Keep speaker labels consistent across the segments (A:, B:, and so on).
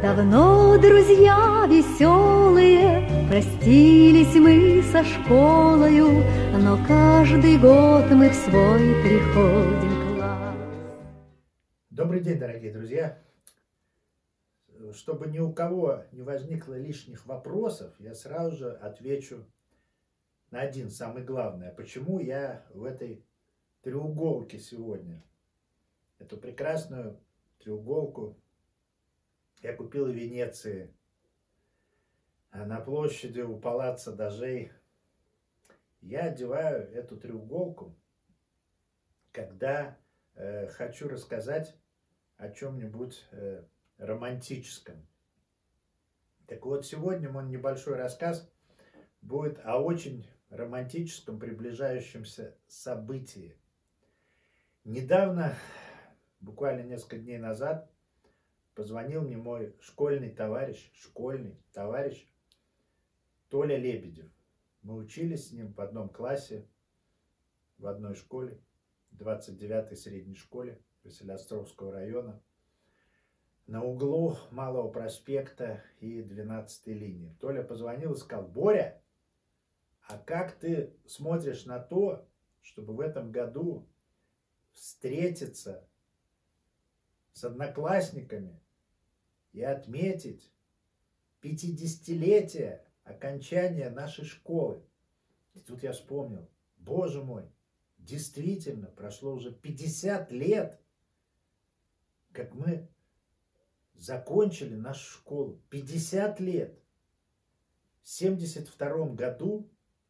A: Давно, друзья веселые, простились мы со школою, но каждый год мы в свой приходим класс.
B: Добрый день, дорогие друзья! Чтобы ни у кого не возникло лишних вопросов, я сразу же отвечу на один, самый главный. А почему я в этой треуголке сегодня? Эту прекрасную треуголку я купил в Венеции, на площади у палаццо Дожей. Я одеваю эту треуголку, когда хочу рассказать о чем-нибудь романтическом. Так вот, сегодня мой небольшой рассказ будет о очень романтическом приближающемся событии. Недавно, буквально несколько дней назад, позвонил мне мой школьный товарищ Толя Лебедев. Мы учились с ним в одном классе, в одной школе, 29-й средней школе Василеостровского района, на углу Малого проспекта и 12-й линии. Толя позвонил и сказал: Боря, а как ты смотришь на то, чтобы в этом году встретиться с одноклассниками и отметить 50-летие окончания нашей школы? И тут я вспомнил: боже мой, действительно, прошло уже 50 лет, как мы закончили нашу школу. 50 лет. В 1972 году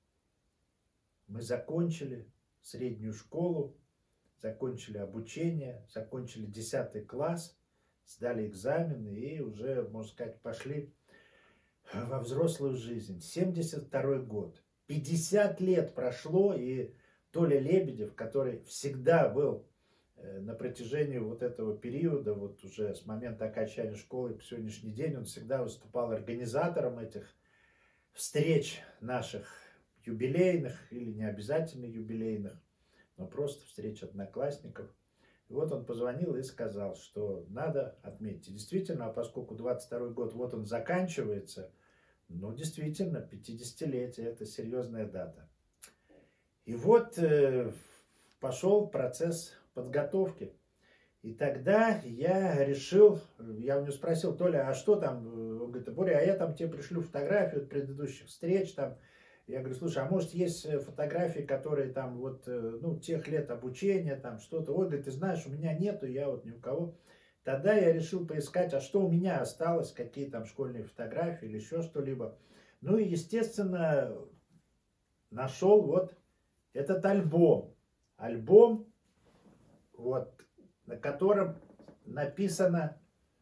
B: мы закончили среднюю школу, закончили обучение, закончили 10 класс, сдали экзамены и уже, можно сказать, пошли во взрослую жизнь. 1972 год. 50 лет прошло, и Толя Лебедев, который всегда был на протяжении вот этого периода, вот уже с момента окончания школы по сегодняшний день, он всегда выступал организатором этих встреч наших юбилейных или не обязательно юбилейных, но просто встреч одноклассников. И вот он позвонил и сказал, что надо отметить. И действительно, а поскольку 22-й год, вот он заканчивается, ну, действительно, 50-летие, это серьезная дата. И вот пошел процесс подготовки. И тогда я решил, я у него спросил: Толя, а что там? Он говорит: Боря, а я там тебе пришлю фотографию от предыдущих встреч там. Я говорю: слушай, а может есть фотографии, которые там вот, ну, тех лет обучения, там что-то. Ой, говорит, ты знаешь, у меня нету, я вот ни у кого. Тогда я решил поискать, а что у меня осталось, какие там школьные фотографии или еще что-либо. Ну и, естественно, нашел вот этот альбом. Альбом, вот, на котором написано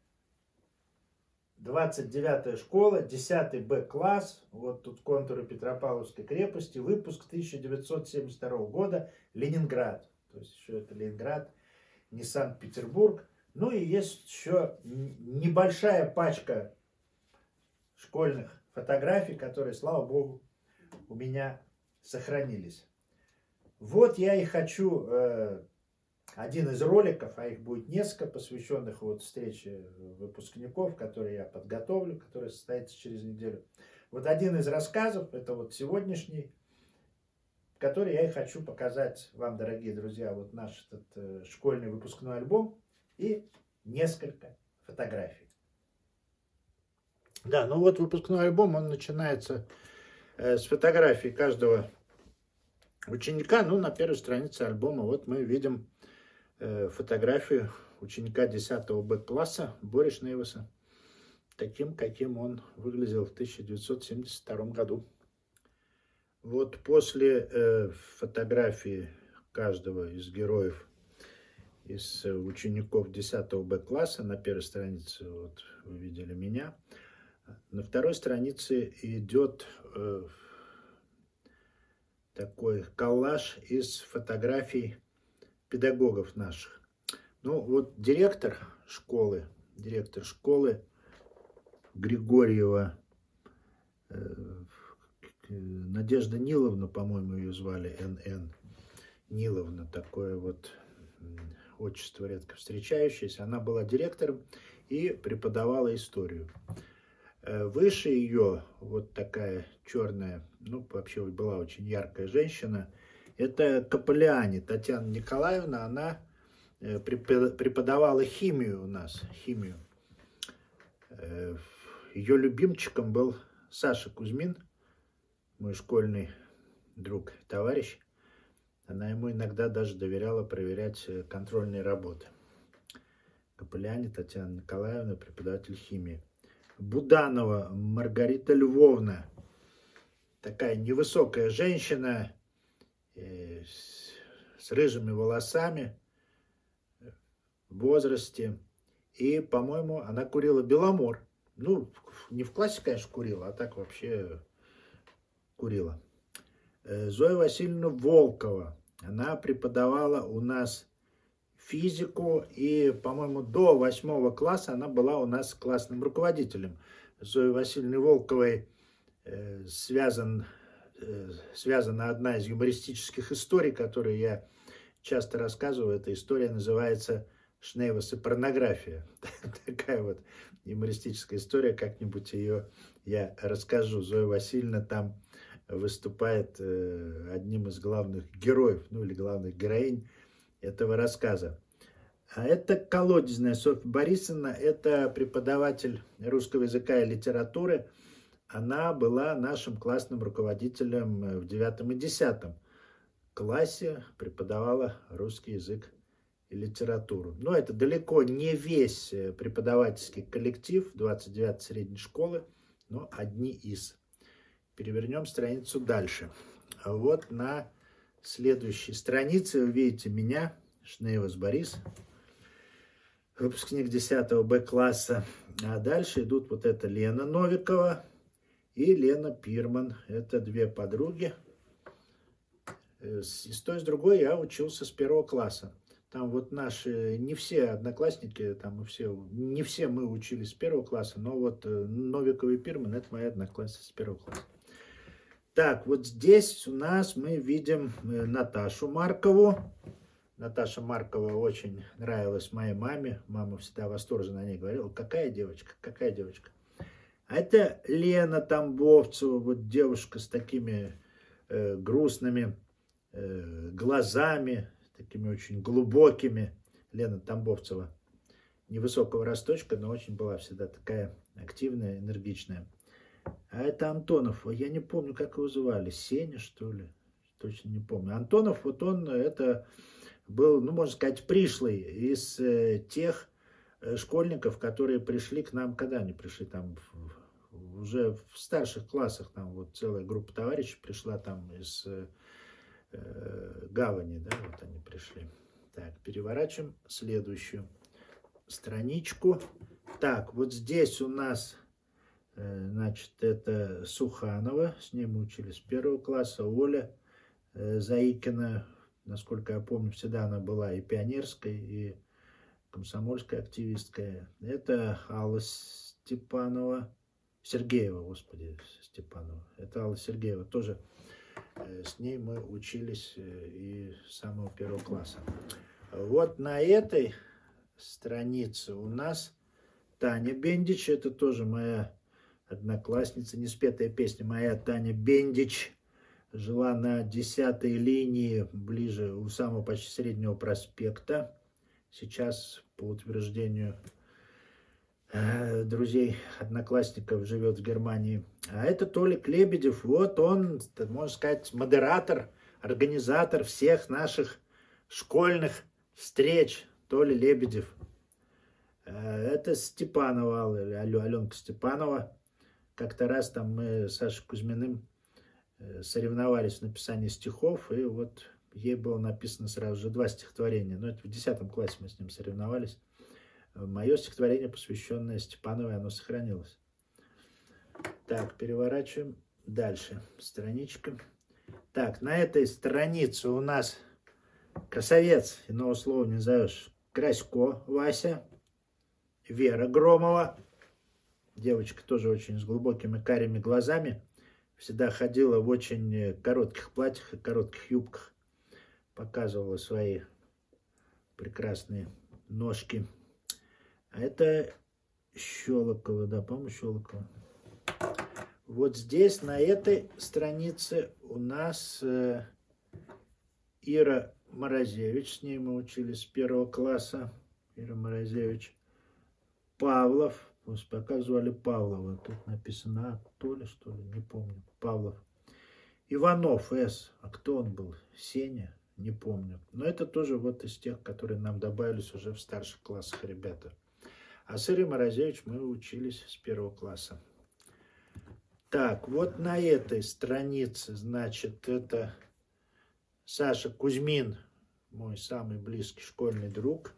B: 29-я школа, 10 Б класс, вот тут контуры Петропавловской крепости, выпуск 1972 года, Ленинград. То есть еще это Ленинград, не Санкт-Петербург. Ну и есть еще небольшая пачка школьных фотографий, которые, слава богу, у меня сохранились. Вот я и хочу один из роликов, а их будет несколько, посвященных вот встрече выпускников, которые я подготовлю, которая состоится через неделю. Вот один из рассказов, это вот сегодняшний, который я и хочу показать вам, дорогие друзья, вот наш этот школьный выпускной альбом и несколько фотографий. Да, ну вот выпускной альбом, он начинается с фотографий каждого ученика. Ну, на первой странице альбома вот мы видим фотографию ученика 10 Б класса Бори Шнейваса, таким, каким он выглядел в 1972 году. Вот после фотографии каждого из героев, из учеников 10 Б класса, на первой странице вот вы видели меня, на второй странице идет такой коллаж из фотографий педагогов наших. Ну вот директор школы Григорьева, Надежда Ниловна, по-моему, ее звали, Н.Н. Ниловна, такое вот отчество редко встречающееся. Она была директором и преподавала историю. Выше ее вот такая черная, ну вообще была очень яркая женщина. Это Капеллиани Татьяна Николаевна. Она преподавала химию у нас, химию. Ее любимчиком был Саша Кузьмин, мой школьный друг, товарищ. Она ему иногда даже доверяла проверять контрольные работы. Капеллиани Татьяна Николаевна, преподаватель химии. Буданова Маргарита Львовна. Такая невысокая женщина с рыжими волосами в возрасте. И, по-моему, она курила Беломор. Ну, не в классе, конечно, курила, а так вообще курила. Зоя Васильевна Волкова. Она преподавала у нас физику, и, по-моему, до 8 класса она была у нас классным руководителем. С Зоей Васильевной Волковой связана одна из юмористических историй, которую я часто рассказываю. Эта история называется «Шнейвас и порнография». Такая вот юмористическая история, как-нибудь ее я расскажу. Зоя Васильевна там выступает одним из главных героев, ну или главных героинь этого рассказа. А это колодезная Софья Борисовна, это преподаватель русского языка и литературы. Она была нашим классным руководителем в 9 и 10 классе, преподавала русский язык и литературу. Но это далеко не весь преподавательский коллектив 29-й средней школы, но одни из. Перевернем страницу дальше. Вот на следующей странице вы видите меня, Шнейвас Борис, выпускник 10 Б класса. А дальше идут вот это Лена Новикова и Лена Пирман. Это две подруги. И с той, с другой я учился с 1 класса. Там вот наши, не все одноклассники, там не все мы учились с 1 класса, но вот Новикова и Пирман — это мои одноклассницы с 1 класса. Так, вот здесь у нас мы видим Наташу Маркову. Наташа Маркова очень нравилась моей маме. Мама всегда восторженно о ней говорила: какая девочка, какая девочка. А это Лена Тамбовцева, вот девушка с такими грустными глазами, такими очень глубокими. Лена Тамбовцева. Невысокого росточка, но очень была всегда такая активная, энергичная. А это Антонов, я не помню, как его звали, Сеня, что ли, точно не помню. Антонов, вот он, это был, ну, можно сказать, пришлый из тех школьников, которые пришли к нам, когда они пришли, там, уже в старших классах, там, вот целая группа товарищей пришла там из Гавани, да, вот они пришли. Так, переворачиваем следующую страничку. Так, вот здесь у нас... Значит, это Суханова, с ней мы учились с 1 класса, Оля Заикина, насколько я помню, всегда она была и пионерской, и комсомольской активисткой. Это Алла Степанова, Сергеева, господи, Степанова. Это Алла Сергеева, тоже с ней мы учились и с самого 1 класса. Вот на этой странице у нас Таня Бендич, это тоже моя одноклассница, неспетая песня моя. Таня Бендич жила на 10-й линии, ближе у самого почти Среднего проспекта. Сейчас, по утверждению друзей, одноклассников, живет в Германии. А это Толик Лебедев. Вот он, можно сказать, модератор, организатор всех наших школьных встреч. Толя Лебедев. Это Степанова, Аленка Степанова. Как-то раз там мы с Сашей Кузьминым соревновались в написании стихов, и вот ей было написано сразу же 2 стихотворения. Но это в 10 классе мы с ним соревновались. Мое стихотворение, посвященное Степановой, оно сохранилось. Так, переворачиваем дальше страничка. Так, на этой странице у нас красавец, иного слова не назовешь, Красько Вася, Вера Громова. Девочка тоже очень с глубокими карими глазами. Всегда ходила в очень коротких платьях и коротких юбках. Показывала свои прекрасные ножки. А это Щелокова, да, по-моему, Щелокова. Вот здесь, на этой странице, у нас Ира Морозевич, с ней мы учились с 1 класса. Ира Морозевич. Павлов, пока звали Павлова, тут написано Толя, что ли, не помню, Павлов. Иванов С. А кто он был? Сеня? Не помню. Но это тоже вот из тех, которые нам добавились уже в старших классах ребята. А с Ирой Морозевич мы учились с 1 класса. Так, вот на этой странице, значит, это Саша Кузьмин, мой самый близкий школьный друг.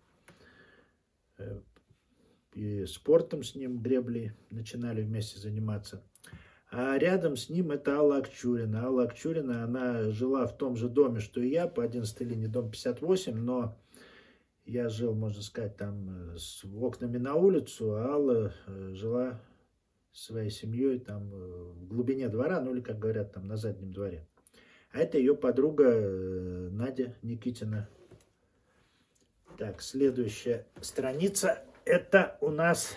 B: И спортом с ним, греблей, начинали вместе заниматься. А рядом с ним это Алла Акчурина. Алла Акчурина, она жила в том же доме, что и я, по 11-й линии, дом 58, но я жил, можно сказать, там с окнами на улицу, а Алла жила своей семьей там в глубине двора, ну или, как говорят, там на заднем дворе. А это ее подруга Надя Никитина. Так, следующая страница. Это у нас,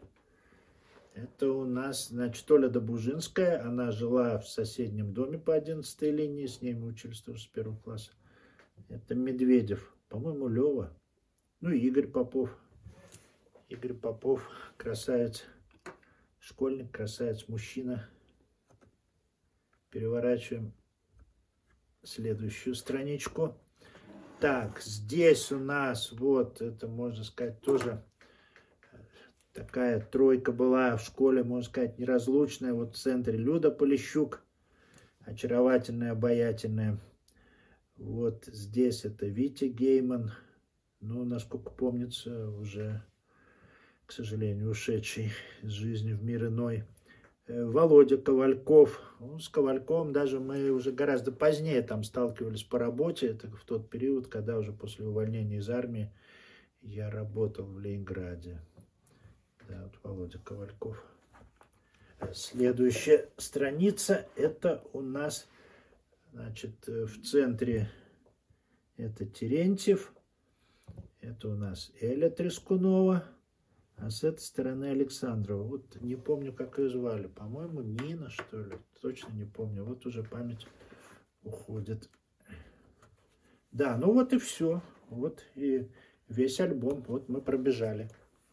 B: значит, Оля Добужинская. Она жила в соседнем доме по 11-й линии. С ней мы учились тоже с 1 класса. Это Медведев. По-моему, Лева. Ну и Игорь Попов. Игорь Попов, красавец. Школьник, красавец, мужчина. Переворачиваем следующую страничку. Так, здесь у нас, вот, это, можно сказать, тоже такая тройка была в школе, можно сказать, неразлучная. Вот в центре Люда Полищук, очаровательная, обаятельная. Вот здесь это Витя Гейман, ну, насколько помнится, уже, к сожалению, ушедший из жизни в мир иной. Володя Ковальков. Ну, с Ковальковым даже мы уже гораздо позднее там сталкивались по работе. Это в тот период, когда уже после увольнения из армии я работал в Ленинграде. Да, вот Володя Ковальков. Следующая страница. Это у нас, значит, в центре это Терентьев. Это у нас Эля Трескунова. А с этой стороны Александрова. Вот не помню, как ее звали. По-моему, Нина, что ли. Точно не помню. Вот уже память уходит. Да, ну вот и все. Вот и весь альбом. Вот мы пробежали.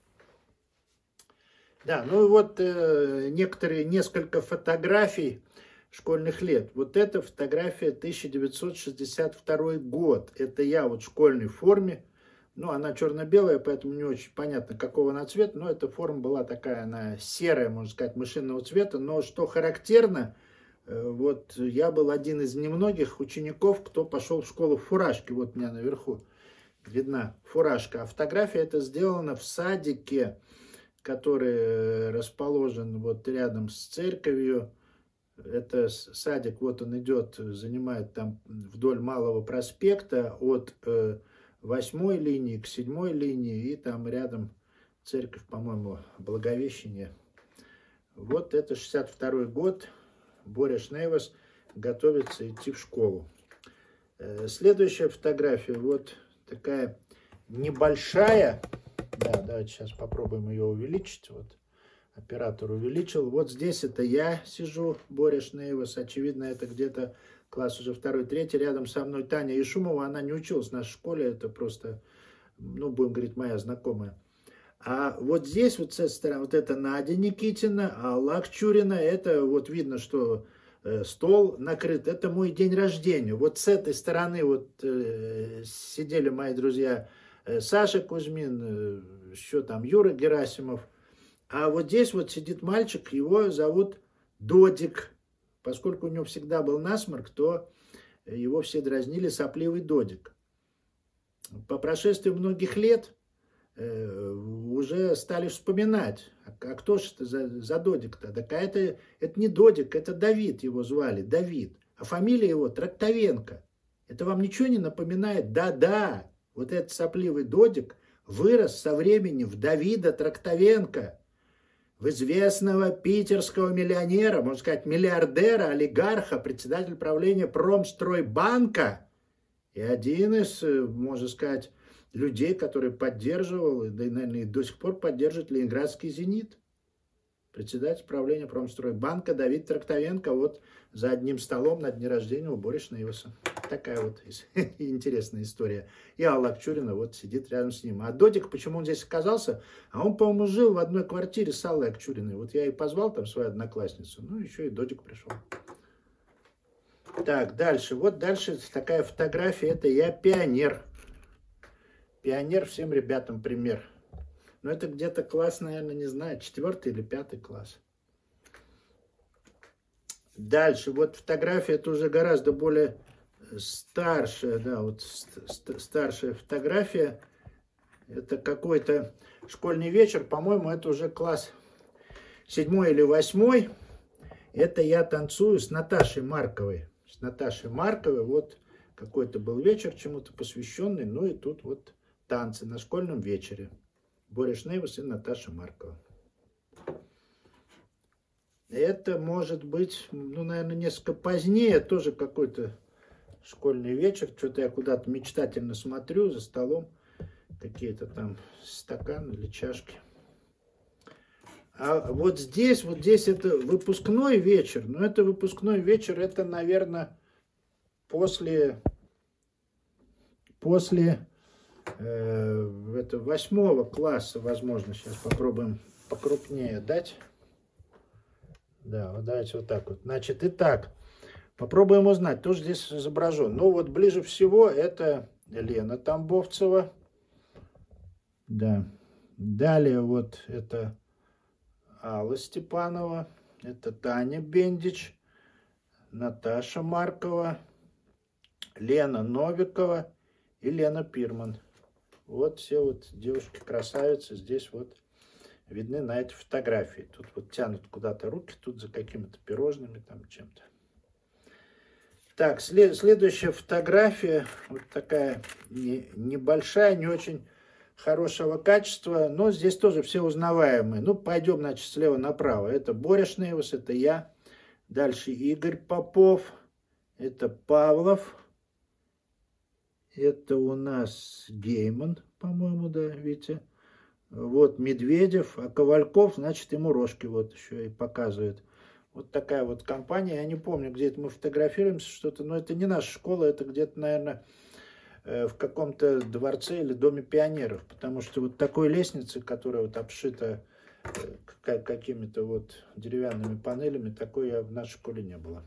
B: Да, ну и вот несколько фотографий школьных лет. Вот эта фотография 1962 год. Это я вот в школьной форме. Ну, она черно-белая, поэтому не очень понятно, какого она цвета. Но эта форма была такая, она серая, можно сказать, мышиного цвета. Но что характерно, вот я был один из немногих учеников, кто пошел в школу в фуражке. Вот у меня наверху видна фуражка. А фотография эта сделана в садике, который расположен вот рядом с церковью. Это садик, вот он идет, занимает там вдоль Малого проспекта от 8-й линии к 7-й линии, и там рядом церковь, по-моему, Благовещение. Вот это 62-й год, Боря Шнейвас готовится идти в школу. Следующая фотография, вот такая небольшая, да, давайте сейчас попробуем ее увеличить, вот оператор увеличил. Вот здесь это я сижу, Боря Шнейвас, очевидно, это где-то класс уже 2-3, рядом со мной Таня Ишумова, она не училась в нашей школе, это просто, ну, будем говорить, моя знакомая. А вот здесь, вот с этой стороны, вот это Надя Никитина, а Алла Акчурина, это вот видно, что стол накрыт, это мой день рождения. Вот с этой стороны вот сидели мои друзья Саша Кузьмин, еще там Юра Герасимов. А вот здесь вот сидит мальчик, его зовут Додик. Поскольку у него всегда был насморк, то его все дразнили сопливый Додик. По прошествии многих лет уже стали вспоминать, а кто же это за Додик-то? Так это не Додик, это Давид его звали, Давид. А фамилия его Трактовенко. Это вам ничего не напоминает? Да-да, вот этот сопливый Додик вырос со времени в Давида Трактовенко. В известного питерского миллионера, можно сказать, миллиардера, олигарха, председатель правления Промстройбанка и один из, можно сказать, людей, которые поддерживал, да и, наверное, и до сих пор поддерживает Ленинградский «Зенит». Председатель правления Промстройбанка Давид Трактовенко вот за одним столом на дне рождения у Борис Нейваса. Такая вот интересная история. И Алла Акчурина вот сидит рядом с ним. А Додик, почему он здесь оказался? А он, по-моему, жил в одной квартире с Аллой Акчуриной. Вот я и позвал там свою одноклассницу. Ну, еще и Додик пришел. Так, дальше. Вот дальше такая фотография. Это я пионер. Пионер всем ребятам пример. Но это где-то класс, наверное, не знаю, 4 или 5 класс. Дальше. Вот фотография, это уже гораздо более старшая, да, вот старшая фотография. Это какой-то школьный вечер, по-моему, это уже класс 7 или 8. Это я танцую с Наташей Марковой. С Наташей Марковой, вот какой-то был вечер, чему-то посвященный. Ну и тут вот танцы на школьном вечере. Борис Нейвас и Наташа Маркова. Это может быть, ну, наверное, несколько позднее, тоже какой-то школьный вечер. Что-то я куда-то мечтательно смотрю за столом. Какие-то там стаканы или чашки. А вот здесь это выпускной вечер. Но это выпускной вечер, это, наверное, после 8 класса, возможно. Сейчас попробуем покрупнее дать. Да, вот давайте вот так вот. Значит, итак, попробуем узнать, кто же здесь изображен. Ну, вот ближе всего это Лена Тамбовцева. Да. Далее вот это Алла Степанова. Это Таня Бендич. Наташа Маркова. Лена Новикова и Лена Пирман. Вот все вот девушки-красавицы здесь вот видны на этой фотографии. Тут вот тянут куда-то руки, тут за какими-то пирожными, там чем-то. Так, следующая фотография, вот такая небольшая, не очень хорошего качества, но здесь тоже все узнаваемые. Ну, пойдем, значит, слева направо. Это Борис Нейвас, это я. Дальше Игорь Попов, это Павлов. Это у нас Гейман, по-моему, да, видите. Вот Медведев, а Ковальков, значит, ему рожки вот еще и показывает. Вот такая вот компания. Я не помню, где это мы фотографируемся, что-то, но это не наша школа, это где-то, наверное, в каком-то дворце или доме пионеров. Потому что вот такой лестницы, которая вот обшита какими-то вот деревянными панелями, такой я в нашей школе не было.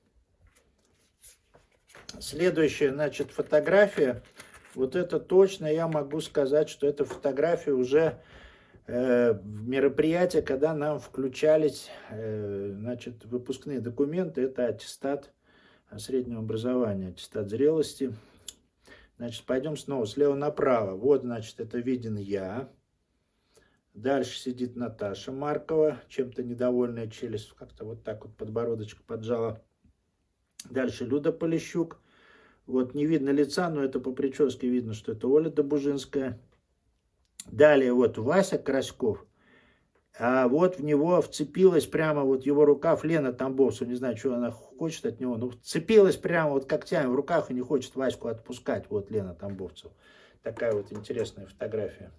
B: Следующая, значит, фотография. Вот это точно я могу сказать, что это фотография уже мероприятия, когда нам включались, значит, выпускные документы. Это аттестат среднего образования, аттестат зрелости. Значит, пойдем снова слева направо. Вот, значит, это виден я. Дальше сидит Наташа Маркова, чем-то недовольная, челюсть как-то вот так вот подбородочек поджала. Дальше Люда Полищук. Вот не видно лица, но это по прическе видно, что это Оля Добужинская. Далее вот Вася Краськов. А вот в него вцепилась прямо вот его рукав Лена Тамбовцева. Не знаю, что она хочет от него. Но вцепилась прямо вот когтями в руках и не хочет Ваську отпускать. Вот Лена Тамбовцева. Такая вот интересная фотография.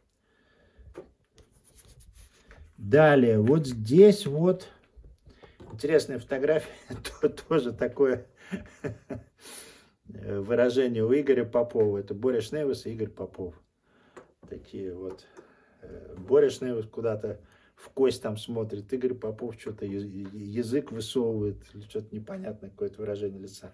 B: Далее вот здесь вот интересная фотография. Тоже такое выражение у Игоря Попова. Это Борис Нейвас и Игорь Попов. Такие вот. Борис Нейвас куда-то в кость там смотрит. Игорь Попов что-то язык высовывает. Или что-то непонятное, какое-то выражение лица.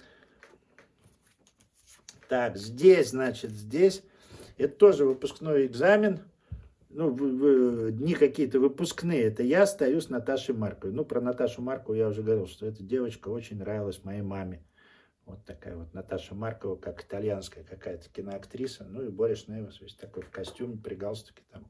B: Так, здесь, значит, здесь. Это тоже выпускной экзамен. Ну, дни какие-то выпускные. Это я стою с Наташей Марковой. Ну, про Наташу Маркову я уже говорил, что эта девочка очень нравилась моей маме. Вот такая вот Наташа Маркова, как итальянская какая-то киноактриса. Ну, и Борис Нейвас весь такой в костюме, при галстуке там.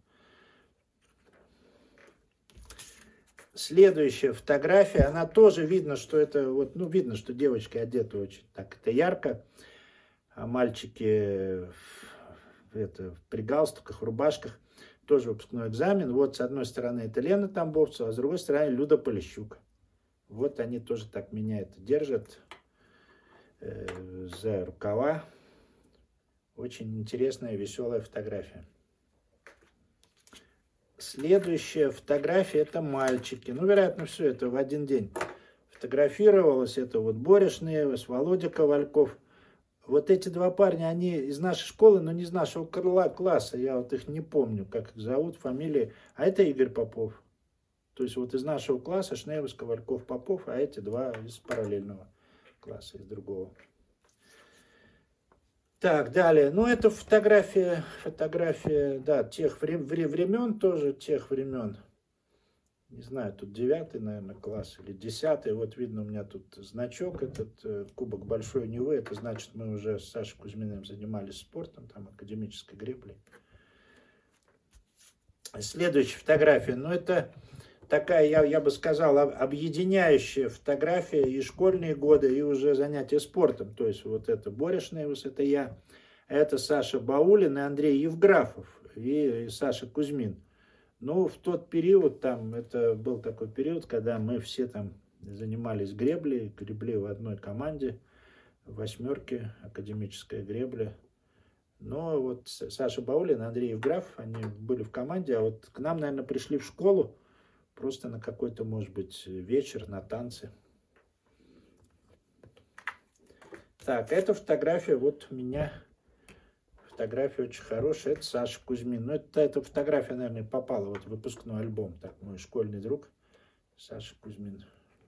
B: Следующая фотография, она тоже видно, что это вот, ну, видно, что девочки одеты очень так, это ярко. А мальчики при галстуках, рубашках. Тоже выпускной экзамен. Вот с одной стороны это Лена Тамбовцева, а с другой стороны Люда Полищук. Вот они тоже так меня это держат за рукава. Очень интересная, веселая фотография. Следующая фотография – это мальчики. Ну, вероятно, все это в один день фотографировалось. Это вот Боря Шнеевас, Володя Ковальков. Вот эти два парня, они из нашей школы, но не из нашего класса. Я вот их не помню, как их зовут, фамилии. А это Игорь Попов. То есть вот из нашего класса Шнеевас, Ковальков, Попов, а эти два из параллельного класса, из другого. Так, далее. Ну, это фотография, да, тех времен тоже, тех времен. Не знаю, тут 9-й, наверное, класс или 10-й. Вот видно, у меня тут значок, этот кубок Большой Невы. Это значит, мы уже с Сашей Кузьминым занимались спортом, там, академической греблей. Следующая фотография. Ну, это такая, я бы сказал, объединяющая фотография и школьные годы, и уже занятия спортом. То есть вот это Боря Шнеевас, это я, это Саша Баулин и Андрей Евграфов, и Саша Кузьмин. Ну, в тот период, там, это был такой период, когда мы все там занимались греблей, гребли в одной команде, в восьмерке, академическая гребля. Но вот Саша Баулин и Андрей Евграфов, они были в команде, а вот к нам, наверное, пришли в школу, просто на какой-то, может быть, вечер, на танцы. Так, эта фотография, вот у меня, фотография очень хорошая, это Саша Кузьмин. Ну, эта фотография, наверное, попала вот в выпускной альбом. Так, мой школьный друг Саша Кузьмин.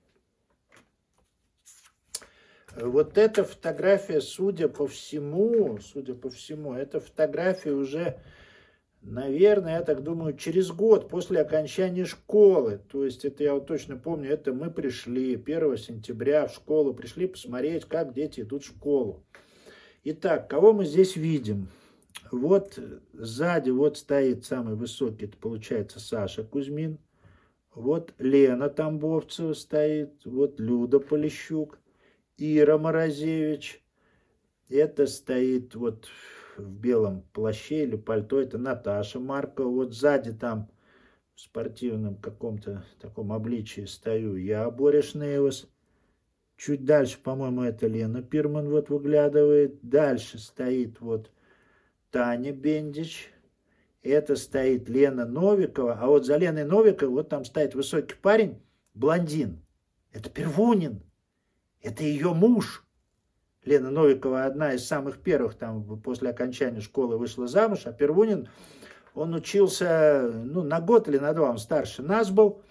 B: Вот эта фотография, судя по всему, это фотография уже, наверное, я так думаю, через год после окончания школы. То есть это я вот точно помню, это мы пришли 1 сентября в школу, пришли посмотреть, как дети идут в школу. Итак, кого мы здесь видим? Вот сзади вот стоит самый высокий, это получается Саша Кузьмин. Вот Лена Тамбовцева стоит, вот Люда Полищук, Ира Морозевич. Это стоит вот в белом плаще или пальто, это Наташа Маркова. Вот сзади там в спортивном каком-то таком обличии стою я, Боря Шнеевас. Чуть дальше, по-моему, это Лена Пирман вот выглядывает. Дальше стоит вот Таня Бендич. Это стоит Лена Новикова. А вот за Леной Новиковой вот там стоит высокий парень, блондин. Это Первунин. Это ее муж. Лена Новикова одна из самых первых там после окончания школы вышла замуж, а Первунин, он учился, ну, на год или на 2, он старше нас был.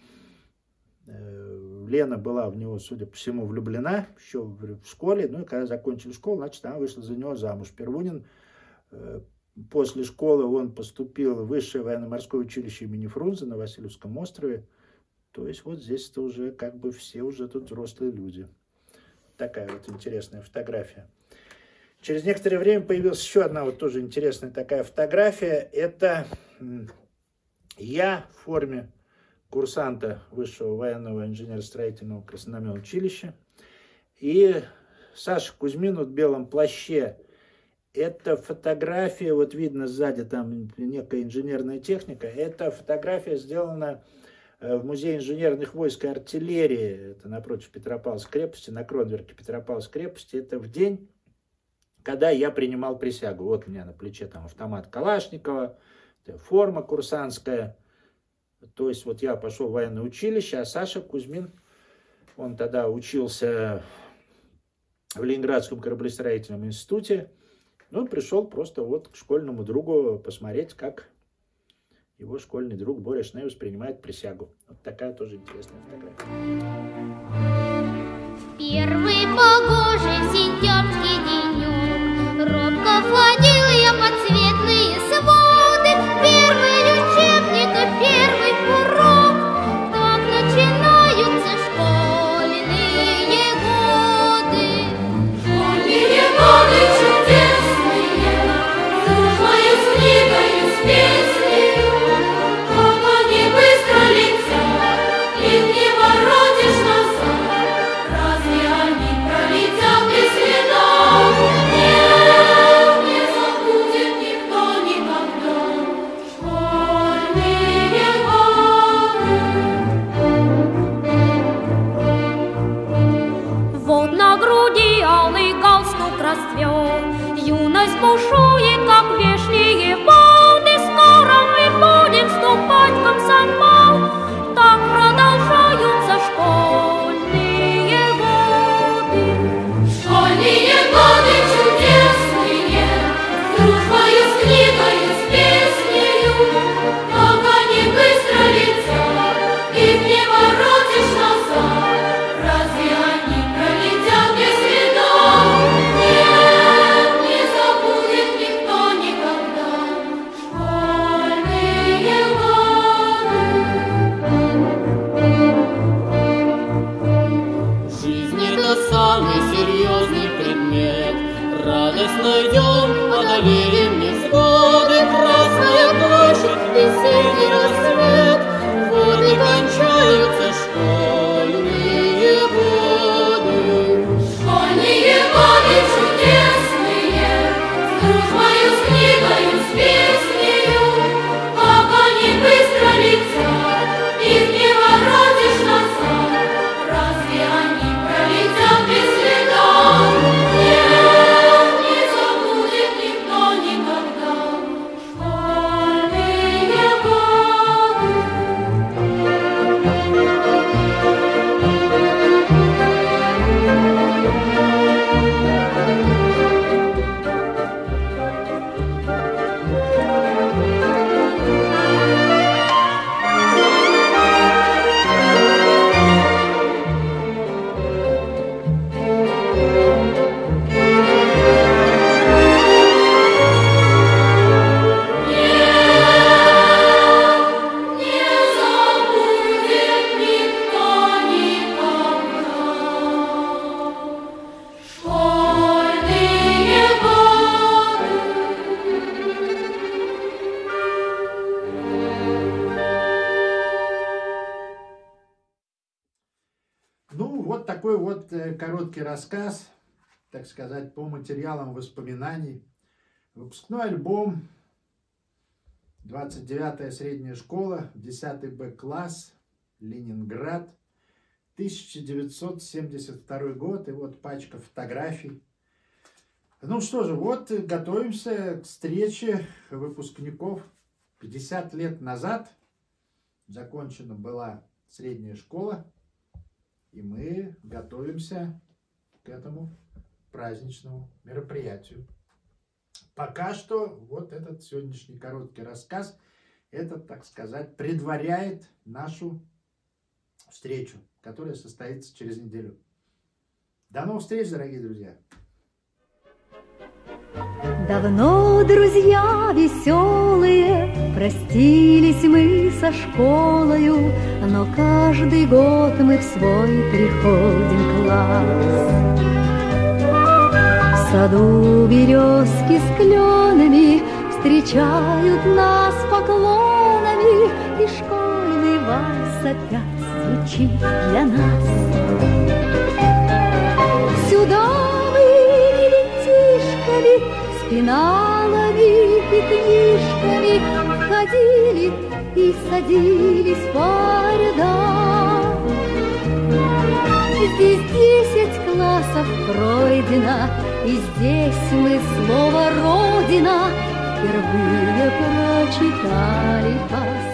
B: Лена была в него, судя по всему, влюблена еще в школе. Ну и когда закончили школу, значит, она вышла за него замуж. Первунин после школы он поступил в Высшее военно-морское училище имени Фрунзе на Васильевском острове. То есть вот здесь-то уже как бы все уже тут взрослые люди. Такая вот интересная фотография. Через некоторое время появилась еще одна вот тоже интересная такая фотография. Это я в форме курсанта Высшего военного инженерно-строительного красномерного училища. И Саша Кузьмин в белом плаще. Это фотография, вот видно сзади там некая инженерная техника. Эта фотография сделана в Музее инженерных войск и артиллерии. Это напротив Петропавловской крепости, на Кронверке Петропавловской крепости. Это в день, когда я принимал присягу. Вот у меня на плече там автомат Калашникова, форма курсантская. То есть вот я пошел в военное училище, а Саша Кузьмин, он тогда учился в Ленинградском кораблестроительном институте. Ну, пришел просто вот к школьному другу посмотреть, как его школьный друг Боря Шнеевас принимает присягу. Вот такая тоже интересная фотография.
C: Первый погожий сентябрьский денек, робко входил я под светлые своды. Первый учебник и первый урок, так начинаются школьные годы. Школьные годы чудесные, дружбою с книгою, с песней. Как они быстро летят, их не воротишь назад. Разве они пролетят без следа? Нет, не забудет никто никогда школьные годы. Вот на груди алый галстук расцвел, юность бушует
B: вот такой вот короткий рассказ, так сказать, по материалам воспоминаний. Выпускной альбом, 29-я средняя школа, 10 Б-класс, Ленинград, 1972 год. И вот пачка фотографий. Ну что же, вот готовимся к встрече выпускников. 50 лет назад закончена была средняя школа, и мы готовимся к этому праздничному мероприятию. Пока что вот этот сегодняшний короткий рассказ, это, так сказать, предваряет нашу встречу, которая состоится через неделю. До новых встреч, дорогие друзья!
A: Давно, друзья веселые, простились мы со школою, но каждый год мы в свой приходим класс. В саду березки с кленами встречают нас поклонами, и школьный вальс опять звучит для нас. Сюда мы ребятишками, с пеналами и книжками входили и садились по рядам. Здесь 10 классов пройдено, и здесь мы слово «Родина» впервые прочитали.